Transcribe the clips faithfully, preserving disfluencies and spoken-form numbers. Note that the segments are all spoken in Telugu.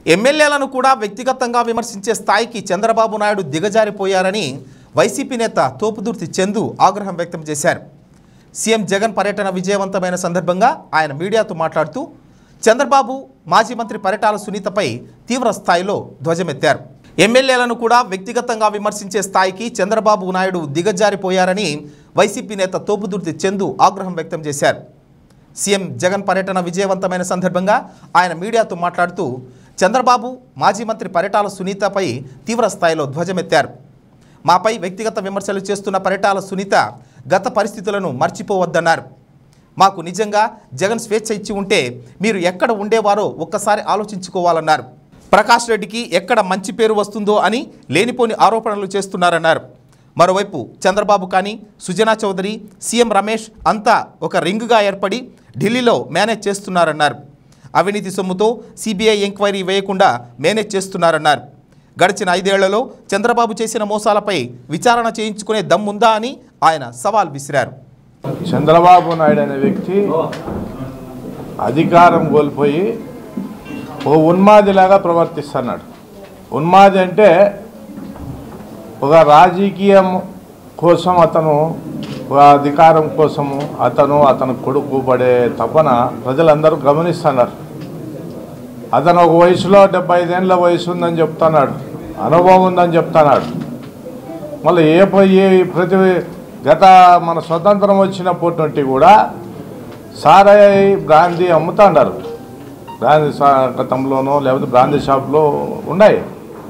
ఎమ్మెల్యేలను కూడా వ్యక్తిగతంగా విమర్శించే స్థాయికి చంద్రబాబు నాయుడు దిగజారిపోయారని వైసీపీ నేత తోపుదుర్తి చందు ఆగ్రహం వ్యక్తం చేశారు. సీఎం జగన్ పర్యటన విజయవంతమైన సందర్భంగా ఆయన మీడియాతో మాట్లాడుతూ చంద్రబాబు మాజీ మంత్రి పరిటాల సునీతపై తీవ్ర స్థాయిలో ధ్వజమెత్తారు. ఎమ్మెల్యేలను కూడా వ్యక్తిగతంగా విమర్శించే స్థాయికి చంద్రబాబు నాయుడు దిగజారిపోయారని వైసీపీ నేత తోపుదుర్తి చందు ఆగ్రహం వ్యక్తం చేశారు. సీఎం జగన్ పర్యటన విజయవంతమైన సందర్భంగా ఆయన మీడియాతో మాట్లాడుతూ చంద్రబాబు మాజీ మంత్రి పరిటాల సునీతపై తీవ్ర స్థాయిలో ధ్వజమెత్తారు. మాపై వ్యక్తిగత విమర్శలు చేస్తున్న పరిటాల సునీత గత పరిస్థితులను మర్చిపోవద్దన్నారు. మాకు నిజంగా జగన్ స్వేచ్ఛ ఇచ్చి ఉంటే మీరు ఎక్కడ ఉండేవారో ఒక్కసారి ఆలోచించుకోవాలన్నారు. ప్రకాష్ రెడ్డికి ఎక్కడ మంచి పేరు వస్తుందో అని లేనిపోని ఆరోపణలు చేస్తున్నారన్నారు. మరోవైపు చంద్రబాబు కానీ సుజనా చౌదరి, సీఎం రమేష్ అంతా ఒక రింగ్గా ఏర్పడి ఢిల్లీలో మేనేజ్ చేస్తున్నారన్నారు. అవినీతి సొమ్ముతో సిబిఐ ఎంక్వైరీ వేయకుండా మేనేజ్ చేస్తున్నారన్నారు. గడిచిన ఐదేళ్లలో చంద్రబాబు చేసిన మోసాలపై విచారణ చేయించుకునే దమ్ముందా అని ఆయన సవాల్ విసిరారు. చంద్రబాబు నాయుడు అనే వ్యక్తి అధికారం కోల్పోయి ఓ ఉన్మాదిలాగా ప్రవర్తిస్తున్నాడు. ఉన్మాది అంటే ఒక రాజకీయం కోసం అతను ఒక అధికారం కోసము అతను అతను కొడుకు పడే తపన ప్రజలందరూ గమనిస్తున్నారు. అతను ఒక వయసులో డెబ్బై ఐదేళ్ళ వయసు ఉందని చెప్తున్నాడు, అనుభవం ఉందని చెప్తున్నాడు. మళ్ళీ ఏ ఏ ప్రతి గత మన స్వతంత్రం వచ్చినప్పటి నుండి కూడా సారాయి బ్రాందీ అమ్ముతున్నారు. బ్రాందీ గతంలోనో లేకపోతే బ్రాందీ షాపులో ఉన్నాయి.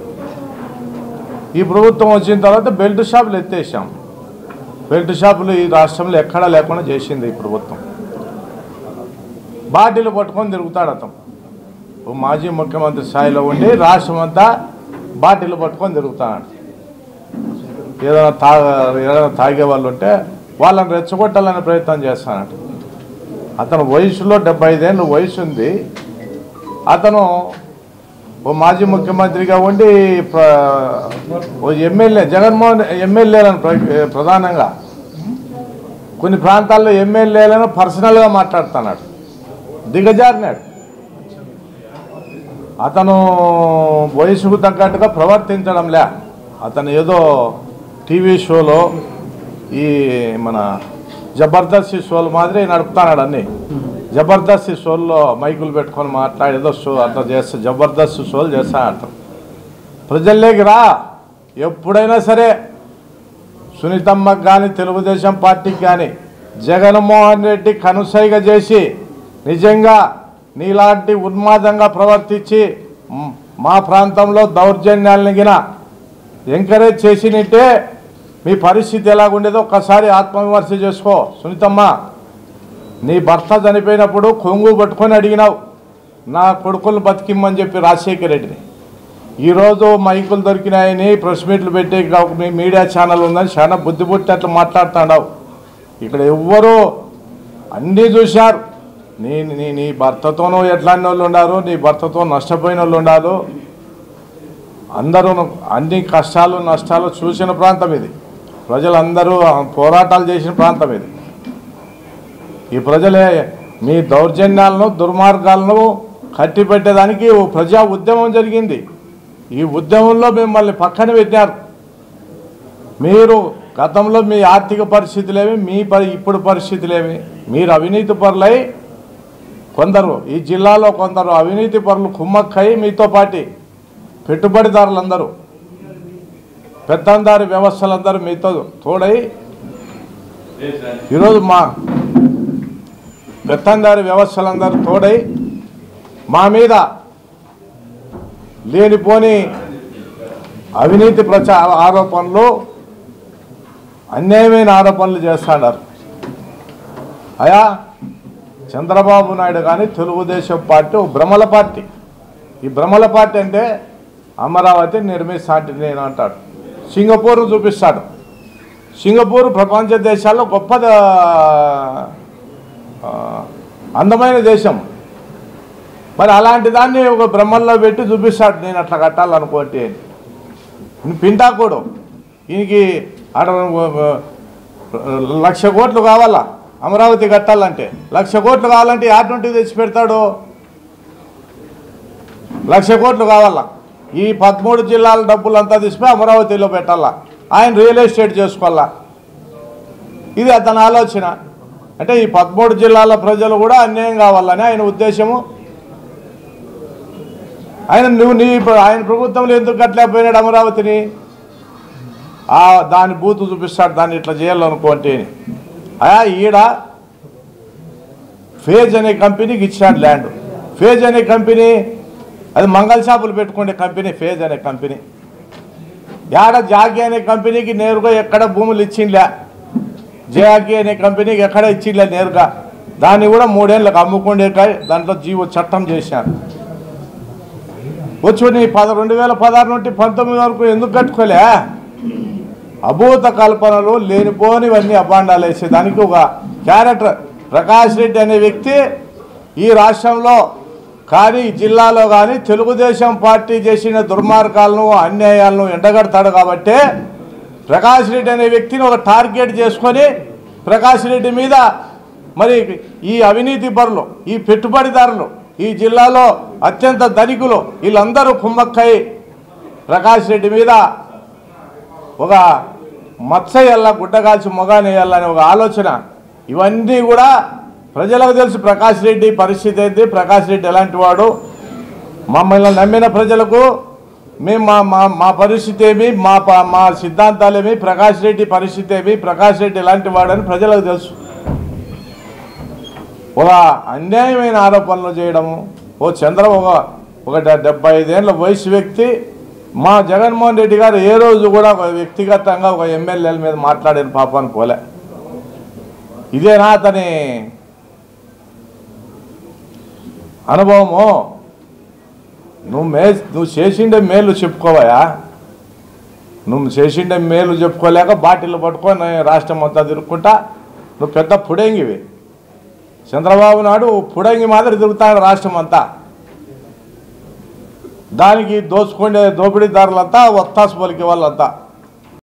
ఈ ప్రభుత్వం వచ్చిన తర్వాత బెల్ట్ షాపులు ఎత్తేసాం. బెల్ట్ షాపులు ఈ రాష్ట్రంలో ఎక్కడా లేకుండా చేసింది ఈ ప్రభుత్వం. బాటిల్ పట్టుకొని తిరుగుతాడు అతను. మాజీ ముఖ్యమంత్రి స్థాయిలో ఉండి రాష్ట్రం అంతా బాటిల్ పట్టుకొని తిరుగుతాడు. ఏదైనా తా ఏదైనా తాగే వాళ్ళు ఉంటే వాళ్ళని రెచ్చగొట్టాలనే ప్రయత్నం చేస్తానట. అతను వయసులో డెబ్బై ఐదేళ్ళు వయసు ఉంది. అతను ఓ మాజీ ముఖ్యమంత్రిగా ఉండి ఓ ఎమ్మెల్యే జగన్మోహన్ ఎమ్మెల్యేలను ప్రధానంగా కొన్ని ప్రాంతాల్లో ఎమ్మెల్యేలను పర్సనల్గా మాట్లాడుతున్నాడు. దిగజారినాడు. అతను వయసుకు తగ్గట్టుగా ప్రవర్తించడంలే. అతను ఏదో టీవీ షోలో ఈ మన జబర్దస్త్ షోలు మాదిరి నడుపుతున్నాడు. అన్నీ జబర్దస్త్ షోల్లో మైకులు పెట్టుకొని మాట్లాడి ఏదో షో అట్లా చేస్తా జబర్దస్త్ షోలు చేస్తాను అర్థం. ప్రజల్లోకి రా. ఎప్పుడైనా సరే సునీతమ్మకి కానీ తెలుగుదేశం పార్టీకి కానీ జగన్మోహన్ రెడ్డి కనుసైగ చేసి నిజంగా నీలాంటి ఉన్మాదంగా ప్రవర్తించి మా ప్రాంతంలో దౌర్జన్యాలను గిన ఎంకరేజ్ చేసినట్టే మీ పరిస్థితి ఎలాగుండేదో ఒక్కసారి ఆత్మవిమర్శ చేసుకో. సునీతమ్మ, నీ భర్త చనిపోయినప్పుడు కొంగు పట్టుకొని అడిగినావు నా కొడుకులు బతికిమ్మని చెప్పి రాజశేఖర రెడ్డిని. ఈరోజు మైకులు దొరికినాయని ప్రెస్ మీట్లు పెట్టే మీ మీడియా ఛానల్ ఉందని చాలా బుద్ధి పుట్టినట్లు మాట్లాడుతున్నావు. ఇక్కడ ఎవ్వరూ అన్నీ చూశారు. నీ నీ నీ భర్తతోనూ ఎట్లాంటి వాళ్ళు ఉన్నారు, నీ భర్తతో నష్టపోయిన వాళ్ళు ఉన్నారు. అందరూ అన్ని కష్టాలు నష్టాలు చూసిన ప్రాంతం ఇది. ప్రజలందరూ పోరాటాలు చేసిన ప్రాంతం ఇది. ఈ ప్రజలే మీ దౌర్జన్యాలను దుర్మార్గాలను కట్టిపెట్టేదానికి ప్రజా ఉద్యమం జరిగింది. ఈ ఉద్యమంలో మిమ్మల్ని పక్కన పెట్టారు. మీరు గతంలో మీ ఆర్థిక పరిస్థితులేమి, మీ పరి ఇప్పుడు పరిస్థితులేమి, మీరు అవినీతి పరులై కొందరు ఈ జిల్లాలో కొందరు అవినీతి పరులు కుమ్మక్కై మీతో పాటి పెట్టుబడిదారులందరూ పెత్తందారి వ్యవస్థలందరూ మీతో తోడై ఈరోజు మా పెత్తందారి వ్యవస్థలందరూ తోడై మా మీద లేనిపోని అవినీతి ప్రచార ఆరోపణలు అన్యాయమైన ఆరోపణలు చేస్తున్నారు. అయా చంద్రబాబు నాయుడు కానీ తెలుగుదేశం పార్టీ ఓ భ్రమల పార్టీ. ఈ భ్రమల పార్టీ అంటే అమరావతి నిర్మిస్తాంటి నేను అంటాడు. సింగపూర్ చూపిస్తాడు. సింగపూర్ ప్రపంచ దేశాల్లో గొప్ప అందమైన దేశం. మరి అలాంటి దాన్ని ఒక బ్రహ్మల్లో పెట్టి చూపిస్తాడు నేను అట్లా కట్టాలనుకోండి. పింటాకోడు ఈయనకి అక్కడ లక్ష కోట్లు కావాలా అమరావతి కట్టాలంటే. లక్ష కోట్లు కావాలంటే యాడ్ నుండి తెచ్చి పెడతాడు. లక్ష కోట్లు కావాలా. ఈ పదమూడు జిల్లాల డబ్బులంతా తీసుకుని అమరావతిలో పెట్టాలా, ఆయన రియల్ ఎస్టేట్ చేసుకోవాలా. ఇది అతని ఆలోచన. అంటే ఈ పదమూడు జిల్లాల ప్రజలు కూడా అన్యాయం కావాలని ఆయన ఉద్దేశము. ఆయన నువ్వు నీ ఆయన ప్రభుత్వంలో ఎందుకు కట్టలేకపోయినాడు అమరావతిని? దాని బూతు చూపిస్తాడు, దాన్ని ఇట్లా చేయాలనుకోంటే. అయా ఈడ ఫేజ్ అనే కంపెనీకి ఇచ్చాడు ల్యాండ్. ఫేజ్ అనే కంపెనీ అది మంగళ షాపులు పెట్టుకునే కంపెనీ ఫేజ్ అనే కంపెనీ. యాడ జాగి అనే కంపెనీకి నేరుగా ఎక్కడ భూములు ఇచ్చిండ్లే. జాగి అనే కంపెనీకి ఎక్కడ ఇచ్చిండ్లే నేరుగా. దాన్ని కూడా మూడేళ్ళకి అమ్ముకుండే దాంట్లో జీవో చట్టం చేశాను. వచ్చి నీ పద రెండు వేల పదహారు నుండి పంతొమ్మిది వరకు ఎందుకు కట్టుకోలే? అభూత కల్పనలు లేనిపోనివన్నీ అబాండాలు వేసేదానికి ఒక క్యారెక్టర్. ప్రకాష్ రెడ్డి అనే వ్యక్తి ఈ రాష్ట్రంలో కానీ జిల్లాలో కానీ తెలుగుదేశం పార్టీ చేసిన దుర్మార్గాలను అన్యాయాలను ఎండగడతాడు. కాబట్టి ప్రకాష్ రెడ్డి అనే వ్యక్తిని ఒక టార్గెట్ చేసుకొని ప్రకాష్ రెడ్డి మీద మరి ఈ అవినీతి పరులు, ఈ పెట్టుబడిదారులు, ఈ జిల్లాలో అత్యంత ధనికులు వీళ్ళందరూ కుమ్మక్కై ప్రకాష్ రెడ్డి మీద ఒక మత్సయ్యల్లా గుడ్డగాల్చి మొగానేయాలని ఒక ఆలోచన. ఇవన్నీ కూడా ప్రజలకు తెలుసు ప్రకాష్ రెడ్డి పరిస్థితి ఏంటి, ప్రకాష్ రెడ్డి ఎలాంటి వాడు. మమ్మల్ని నమ్మిన ప్రజలకు మేము మా మా మా పరిస్థితి ఏమి, మా మా సిద్ధాంతాలేమి, ప్రకాష్ రెడ్డి పరిస్థితి ఏమి, ప్రకాష్ రెడ్డి ఎలాంటి వాడని ప్రజలకు తెలుసు. ఒక అన్యాయమైన ఆరోపణలు చేయడము. ఓ చంద్ర ఒక ఒక డెబ్బై ఐదేళ్ళ వయసు వ్యక్తి మా జగన్మోహన్ రెడ్డి గారు ఏ రోజు కూడా ఒక వ్యక్తిగతంగా ఒక ఎమ్మెల్యేల మీద మాట్లాడిన పాపాన్ని పోలే. ఇదేనా అతని అనుభవము? నువ్వు మే నువ్వు చేసిండే మేలు చెప్పుకోవయా? నువ్వు చేసిండే మేలు చెప్పుకోలేక బాటిల్ పట్టుకొని రాష్ట్రం అంతా తిరుక్కుంటా నువ్వు పెద్ద పుడేంగివి. చంద్రబాబు నాయుడు పుడంగి మాదిరి తిరుగుతాడు రాష్ట్రం అంతా. దానికి దోచుకునే దోపిడీదారులంతా ఒత్తాసు పలికే వాళ్ళంతా.